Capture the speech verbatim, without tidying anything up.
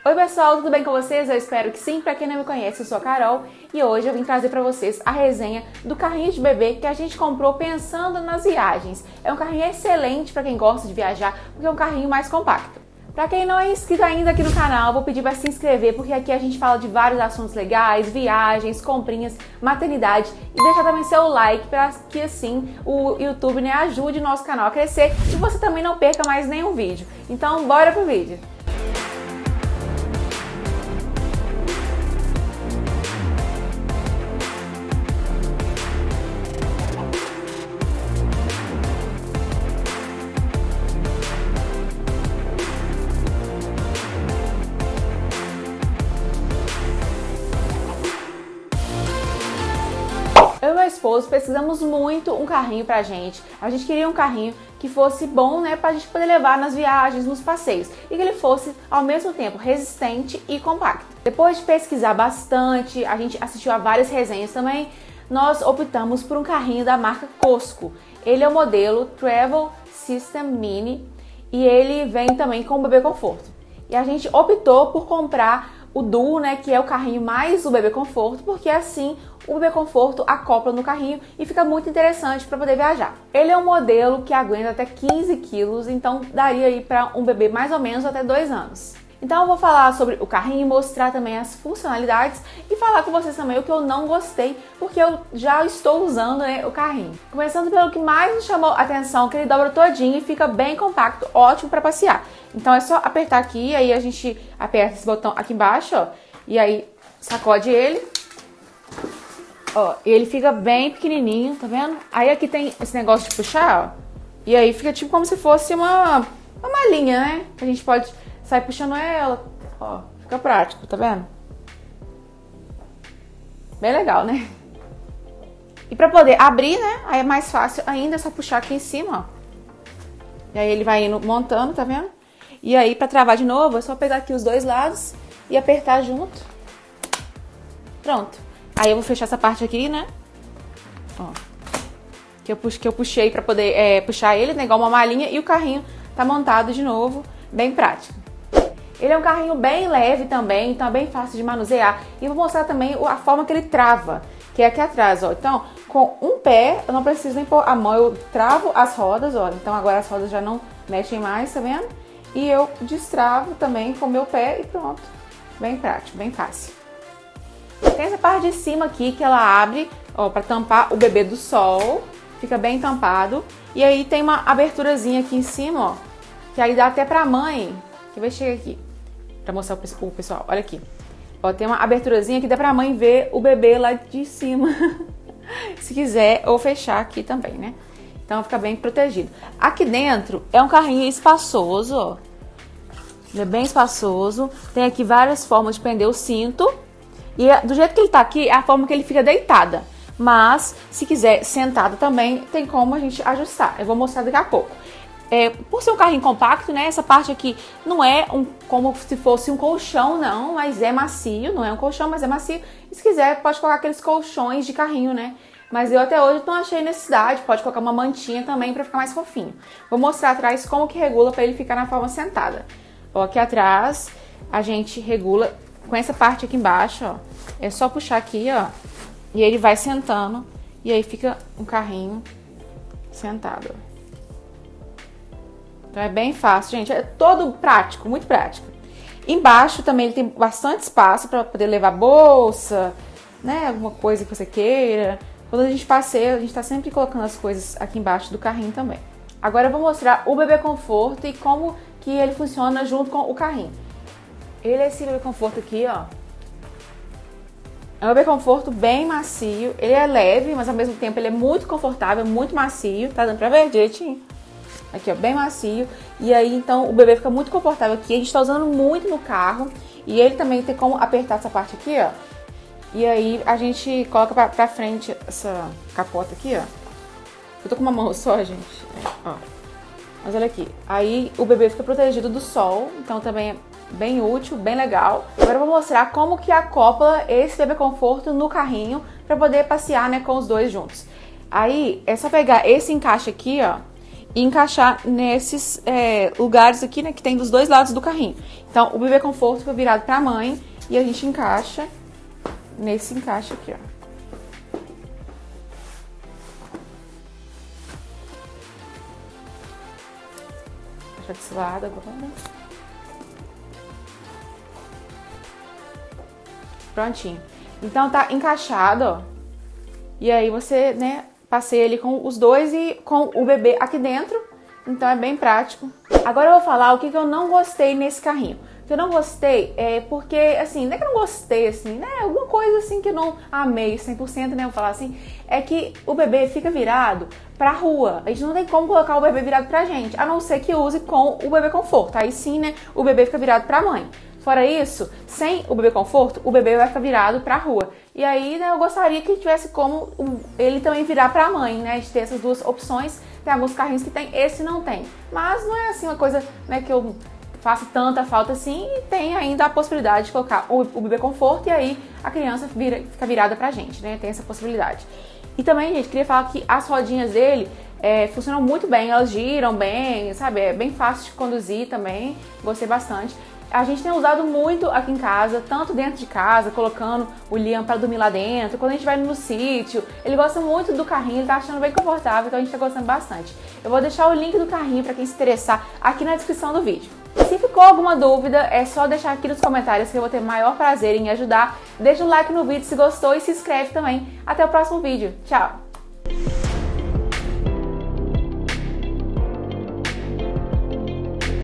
Oi pessoal, tudo bem com vocês? Eu espero que sim. Pra quem não me conhece, eu sou a Carol e hoje eu vim trazer pra vocês a resenha do carrinho de bebê que a gente comprou pensando nas viagens. É um carrinho excelente pra quem gosta de viajar, porque é um carrinho mais compacto. Pra quem não é inscrito ainda aqui no canal, vou pedir pra se inscrever, porque aqui a gente fala de vários assuntos legais, viagens, comprinhas, maternidade, e deixa também seu like para que assim o YouTube, né, ajude o nosso canal a crescer e você também não perca mais nenhum vídeo. Então bora pro vídeo! Eu e meu esposo precisamos muito um carrinho pra gente. A gente queria um carrinho que fosse bom, né, pra gente poder levar nas viagens, nos passeios. E que ele fosse, ao mesmo tempo, resistente e compacto. Depois de pesquisar bastante, a gente assistiu a várias resenhas também, nós optamos por um carrinho da marca Cosco. Ele é o modelo Travel System Mini e ele vem também com o bebê conforto. E a gente optou por comprar o Duo, né, que é o carrinho mais o bebê conforto, porque assim o bebê conforto acopla no carrinho e fica muito interessante para poder viajar. Ele é um modelo que aguenta até quinze quilos, então daria aí para um bebê mais ou menos até dois anos. Então eu vou falar sobre o carrinho, mostrar também as funcionalidades e falar com vocês também o que eu não gostei, porque eu já estou usando, né, o carrinho. Começando pelo que mais me chamou a atenção, que ele dobra todinho e fica bem compacto, ótimo para passear. Então é só apertar aqui, aí a gente aperta esse botão aqui embaixo, ó, e aí sacode ele. Ó, e ele fica bem pequenininho, tá vendo? Aí aqui tem esse negócio de puxar, ó, e aí fica tipo como se fosse uma, uma malinha, né? A gente pode sair puxando ela, ó, fica prático, tá vendo? Bem legal, né? E pra poder abrir, né, aí é mais fácil ainda, é só puxar aqui em cima, ó. E aí ele vai indo montando, tá vendo? E aí pra travar de novo, é só pegar aqui os dois lados e apertar junto. Pronto. Aí eu vou fechar essa parte aqui, né? Ó. Que eu, puxei, que eu puxei pra poder é, puxar ele, né? Igual uma malinha. E o carrinho tá montado de novo. Bem prático. Ele é um carrinho bem leve também, então é bem fácil de manusear. E eu vou mostrar também a forma que ele trava, que é aqui atrás, ó. Então, com um pé, eu não preciso nem pôr a mão, eu travo as rodas, ó. Então agora as rodas já não mexem mais, tá vendo? E eu destravo também com o meu pé e pronto. Bem prático, bem fácil. Tem essa parte de cima aqui que ela abre, ó, pra tampar o bebê do sol. Fica bem tampado. E aí tem uma aberturazinha aqui em cima, ó, que aí dá até pra mãe. Que vai chegar aqui, pra mostrar pro pessoal. Olha aqui. Ó, tem uma aberturazinha que dá pra mãe ver o bebê lá de cima. Se quiser, ou fechar aqui também, né? Então fica bem protegido. Aqui dentro é um carrinho espaçoso, ó. Ele é bem espaçoso. Tem aqui várias formas de prender o cinto. E do jeito que ele tá aqui, é a forma que ele fica deitada. Mas, se quiser sentada também, tem como a gente ajustar. Eu vou mostrar daqui a pouco. É, por ser um carrinho compacto, né, essa parte aqui não é um, como se fosse um colchão, não, mas é macio. Não é um colchão, mas é macio. E se quiser, pode colocar aqueles colchões de carrinho, né? Mas eu até hoje não achei necessidade. Pode colocar uma mantinha também pra ficar mais fofinho. Vou mostrar atrás como que regula pra ele ficar na forma sentada. Ó, aqui atrás a gente regula com essa parte aqui embaixo, ó. É só puxar aqui, ó. E ele vai sentando. E aí fica um carrinho sentado. Então é bem fácil, gente. É todo prático, muito prático. Embaixo também ele tem bastante espaço para poder levar bolsa, né? Alguma coisa que você queira. Quando a gente passeia, a gente tá sempre colocando as coisas aqui embaixo do carrinho também. Agora eu vou mostrar o bebê conforto e como que ele funciona junto com o carrinho. Ele é esse bebê conforto aqui, ó. É um bebê conforto bem macio. Ele é leve, mas ao mesmo tempo ele é muito confortável, muito macio. Tá dando pra ver direitinho? Aqui, ó, bem macio. E aí, então, o bebê fica muito confortável aqui. A gente tá usando muito no carro. E ele também tem como apertar essa parte aqui, ó. E aí, a gente coloca pra, pra frente essa capota aqui, ó. Eu tô com uma mão só, gente. Ó. Mas olha aqui. Aí, o bebê fica protegido do sol. Então, também é bem útil, bem legal. Agora eu vou mostrar como que acopla esse bebê conforto no carrinho para poder passear, né, com os dois juntos. Aí é só pegar esse encaixe aqui, ó, e encaixar nesses é, lugares aqui, né, que tem dos dois lados do carrinho. Então, o bebê conforto foi virado pra mãe e a gente encaixa nesse encaixe aqui, ó. Deixa desse lado agora. Prontinho. Então tá encaixado, ó. E aí você, né, passei ele com os dois e com o bebê aqui dentro. Então é bem prático. Agora eu vou falar o que, que eu não gostei nesse carrinho. O que eu não gostei é porque, assim, não é que eu não gostei, assim, né? Alguma coisa assim que eu não amei cem por cento, né? Vou falar assim, é que o bebê fica virado pra rua. A gente não tem como colocar o bebê virado pra gente, a não ser que use com o bebê conforto. Aí sim, né, o bebê fica virado pra mãe. Fora isso, sem o bebê conforto, o bebê vai ficar virado pra rua. E aí, né, eu gostaria que tivesse como ele também virar pra mãe, né? De ter essas duas opções. Tem alguns carrinhos que tem, esse não tem. Mas não é assim uma coisa, né, que eu faço tanta falta assim. E tem ainda a possibilidade de colocar o, o bebê conforto e aí a criança vira, fica virada pra gente, né? Tem essa possibilidade. E também, gente, queria falar que as rodinhas dele é, funcionam muito bem, elas giram bem, sabe? É bem fácil de conduzir também, gostei bastante. A gente tem usado muito aqui em casa, tanto dentro de casa, colocando o Liam para dormir lá dentro. Quando a gente vai no sítio, ele gosta muito do carrinho, ele tá achando bem confortável, então a gente tá gostando bastante. Eu vou deixar o link do carrinho para quem se interessar aqui na descrição do vídeo. Se ficou alguma dúvida, é só deixar aqui nos comentários que eu vou ter maior prazer em ajudar. Deixa um like no vídeo se gostou e se inscreve também. Até o próximo vídeo. Tchau!